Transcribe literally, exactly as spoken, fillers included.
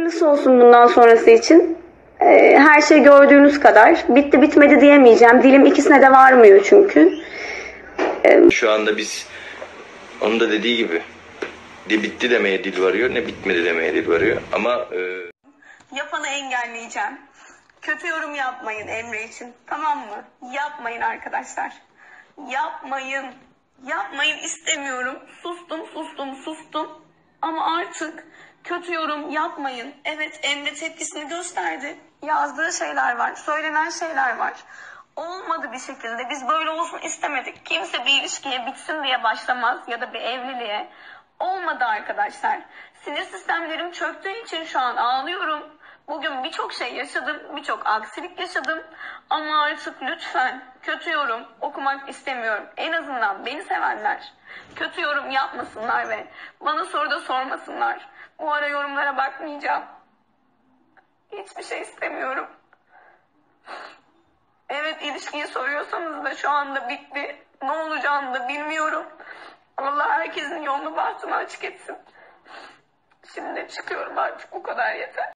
Hayırlısı olsun bundan sonrası için. Ee, her şey gördüğünüz kadar. Bitti bitmedi diyemeyeceğim. Dilim ikisine de varmıyor çünkü. Ee... Şu anda biz, onun da dediği gibi, ne bitti demeye dil varıyor, ne bitmedi demeye dil varıyor. Ama... E... Yapanı engelleyeceğim. Kötü yorum yapmayın Emre için. Tamam mı? Yapmayın arkadaşlar. Yapmayın. Yapmayın istemiyorum. Sustum, sustum, sustum. Ama artık kötü yorum yapmayın. Evet, Emre tepkisini gösterdi. Yazdığı şeyler var, söylenen şeyler var. Olmadı bir şekilde. Biz böyle olsun istemedik. Kimse bir ilişkiye bitsin diye başlamaz ya da bir evliliğe. Olmadı arkadaşlar. Sinir sistemlerim çöktüğü için şu an ağlıyorum. Bugün birçok şey yaşadım, birçok aksilik yaşadım. Ama artık lütfen kötü yorum okumak istemiyorum. En azından beni sevenler kötü yorum yapmasınlar ve bana soru da sormasınlar. Bu ara yorumlara bakmayacağım. Hiçbir şey istemiyorum. Evet, ilişkiyi soruyorsanız da şu anda bitti. Ne olacağını da bilmiyorum. Allah herkesin yolunu bahtını açık etsin. Şimdi çıkıyorum artık, bu kadar yeter.